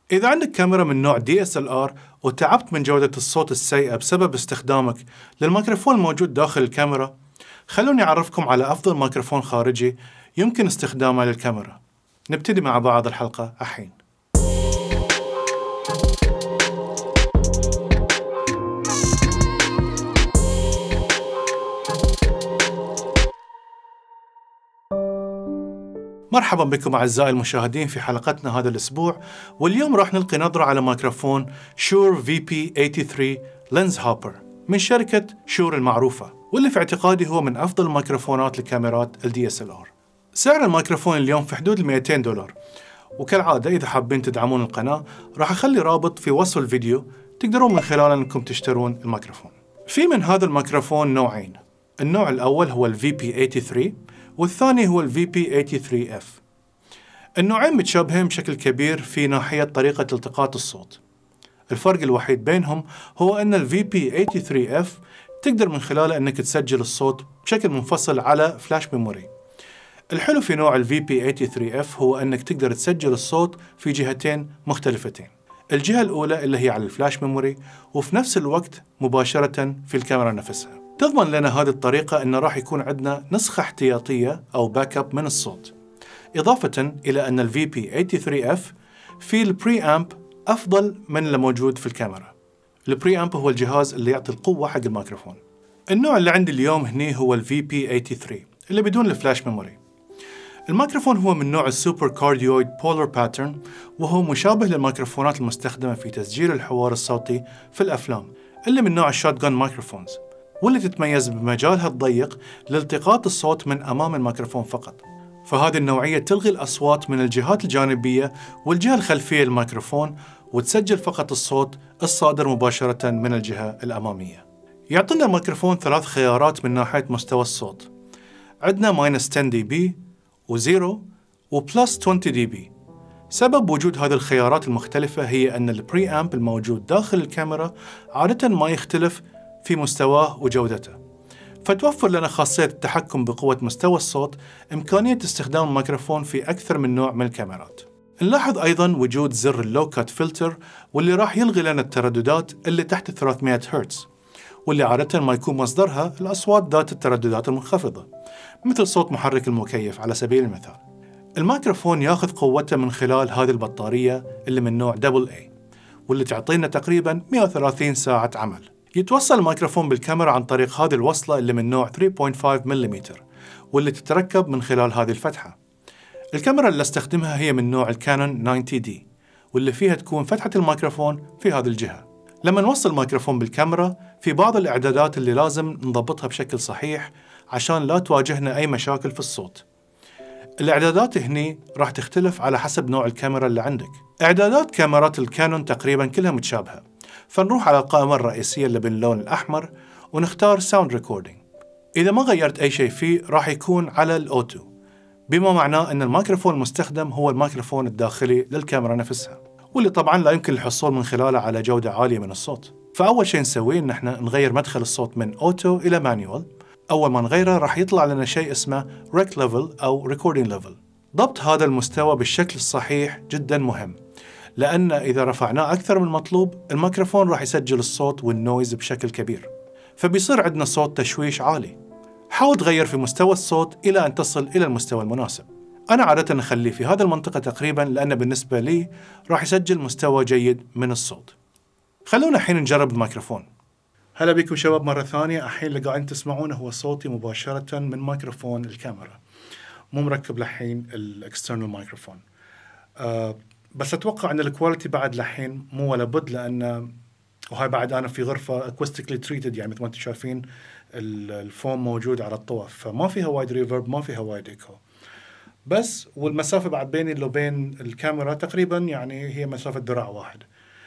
إذا عندك كاميرا من نوع DSLR وتعبت من جودة الصوت السيئة بسبب استخدامك للميكروفون الموجود داخل الكاميرا، خلوني أعرفكم على أفضل ميكروفون خارجي يمكن استخدامه للكاميرا. نبتدي مع بعض الحلقة الحين. مرحبا بكم أعزائي المشاهدين في حلقتنا هذا الأسبوع، واليوم راح نلقي نظرة على ميكروفون شور VP83 لينز هوبر من شركة شور المعروفة، واللي في اعتقادي هو من أفضل الميكروفونات لكاميرات ال DSLR. سعر الميكروفون اليوم في حدود $200، وكالعادة إذا حابين تدعمون القناة راح أخلي رابط في وصف الفيديو تقدرون من خلاله أنكم تشترون الميكروفون. في من هذا الميكروفون نوعين، النوع الأول هو ال VP83 والثاني هو ال VP83F. النوعين متشابهين بشكل كبير في ناحية طريقة التقاط الصوت. الفرق الوحيد بينهم هو أن ال VP83F تقدر من خلاله أنك تسجل الصوت بشكل منفصل على فلاش ميموري. الحلو في نوع ال VP83F هو أنك تقدر تسجل الصوت في جهتين مختلفتين، الجهة الأولى اللي هي على الفلاش ميموري، وفي نفس الوقت مباشرة في الكاميرا نفسها. تضمن لنا هذه الطريقة أن راح يكون عندنا نسخة احتياطية أو باك اب من الصوت، إضافة إلى أن ال VP83F في البري أمب أفضل من اللي موجود في الكاميرا. البري أمب هو الجهاز اللي يعطي القوة حق الميكروفون. النوع اللي عندي اليوم هني هو ال VP83 اللي بدون الفلاش ميموري. الميكروفون هو من نوع السوبر كارديويد بولر باترن، وهو مشابه للميكروفونات المستخدمة في تسجيل الحوار الصوتي في الأفلام اللي من نوع الشوت جان مايكروفونز، واللي تتميز بمجالها الضيق لالتقاط الصوت من أمام الميكروفون فقط. فهذه النوعية تلغي الأصوات من الجهات الجانبية والجهة الخلفية للميكروفون، وتسجل فقط الصوت الصادر مباشرة من الجهة الأمامية. يعطينا الميكروفون 3 خيارات من ناحية مستوى الصوت. عندنا -10 dB و0 وبلس 20 dB. سبب وجود هذه الخيارات المختلفة هي أن البري أمب الموجود داخل الكاميرا عادة ما يختلف في مستواه وجودته، فتوفر لنا خاصية التحكم بقوة مستوى الصوت، إمكانية استخدام الميكروفون في أكثر من نوع من الكاميرات. نلاحظ أيضاً وجود زر اللو كات فلتر، واللي راح يلغي لنا الترددات اللي تحت 300 هرتز، واللي عادة ما يكون مصدرها الأصوات ذات الترددات المنخفضة، مثل صوت محرك المكيف على سبيل المثال. الميكروفون ياخذ قوته من خلال هذه البطارية اللي من نوع AA، واللي تعطينا تقريباً 130 ساعة عمل. يتوصل الميكروفون بالكاميرا عن طريق هذه الوصلة اللي من نوع 3.5 ملم، واللي تتركب من خلال هذه الفتحة. الكاميرا اللي استخدمها هي من نوع الكانون 90D، واللي فيها تكون فتحة الميكروفون في هذه الجهة. لما نوصل الميكروفون بالكاميرا في بعض الإعدادات اللي لازم نضبطها بشكل صحيح عشان لا تواجهنا أي مشاكل في الصوت. الإعدادات هني راح تختلف على حسب نوع الكاميرا اللي عندك. إعدادات كاميرات الكانون تقريبا كلها متشابهة، فنروح على القائمة الرئيسية اللي باللون الأحمر ونختار ساوند ريكوردينج. إذا ما غيرت أي شيء فيه راح يكون على الأوتو، بما معناه أن الميكروفون المستخدم هو الميكروفون الداخلي للكاميرا نفسها، واللي طبعا لا يمكن الحصول من خلاله على جودة عالية من الصوت. فأول شيء نسويه إن احنا نغير مدخل الصوت من أوتو إلى مانيوال. أول ما نغيره راح يطلع لنا شيء اسمه ريك ليفل أو ريكوردينج ليفل. ضبط هذا المستوى بالشكل الصحيح جدا مهم، لأن إذا رفعناه أكثر من المطلوب الميكروفون راح يسجل الصوت والنويز بشكل كبير، فبيصير عندنا صوت تشويش عالي. حاول تغير في مستوى الصوت إلى أن تصل إلى المستوى المناسب. أنا عادة أخليه في هذه المنطقة تقريبا، لأن بالنسبة لي راح يسجل مستوى جيد من الصوت. خلونا الحين نجرب الميكروفون. هلا بكم شباب مرة ثانية. الحين اللي قاعدين تسمعونه هو صوتي مباشرة من ميكروفون الكاميرا، مو مركب لحين الاكسترنال ميكروفون. بس أتوقع أن الكواليتي بعد لحين مو ولا بد، لأن وهاي بعد أنا في غرفة acoustically treated، يعني مثل ما أنتم شايفين الفوم موجود على الطوف، فما فيها وايد ريفرب، ما فيها وايد إيكو بس. والمسافة بعد بيني وبين الكاميرا تقريبا يعني هي مسافة ذراع واحد.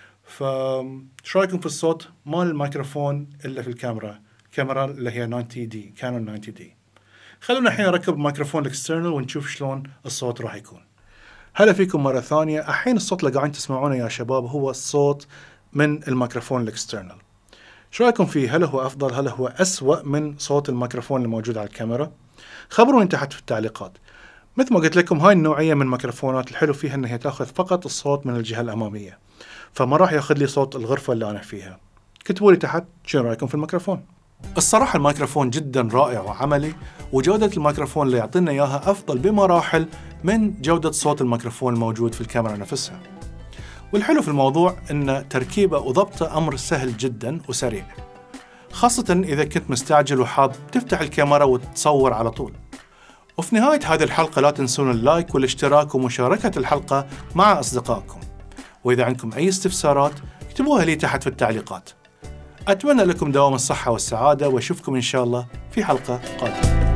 فشو رايكم في الصوت مال الميكروفون اللي في الكاميرا اللي هي 90D كانون 90D؟ خلونا الحين نركب الميكروفون الاكسترنال ونشوف شلون الصوت راح يكون. هلا فيكم مرة ثانية. الحين الصوت اللي قاعدين تسمعونه يا شباب هو الصوت من الميكروفون الاكسترنال. شو رايكم فيه؟ هل هو أفضل؟ هل هو أسوأ من صوت الميكروفون الموجود على الكاميرا؟ خبروني تحت في التعليقات. مثل ما قلت لكم هاي النوعية من الميكروفونات الحلو فيها أنها تأخذ فقط الصوت من الجهة الأمامية، فما راح يأخذ لي صوت الغرفة اللي أنا فيها. كتبوا لي تحت شنو رأيكم في الميكروفون. الصراحة الميكروفون جدا رائع وعملي، وجودة الميكروفون اللي يعطينا إياها أفضل بمراحل من جودة صوت الميكروفون الموجود في الكاميرا نفسها. والحلو في الموضوع أن تركيبه وضبطه أمر سهل جدا وسريع، خاصة إذا كنت مستعجل وحاب تفتح الكاميرا وتصور على طول. وفي نهاية هذه الحلقة لا تنسون اللايك والاشتراك ومشاركة الحلقة مع أصدقائكم، وإذا عندكم أي استفسارات اكتبوها لي تحت في التعليقات. أتمنى لكم دوام الصحة والسعادة، وأشوفكم إن شاء الله في حلقة قادمة.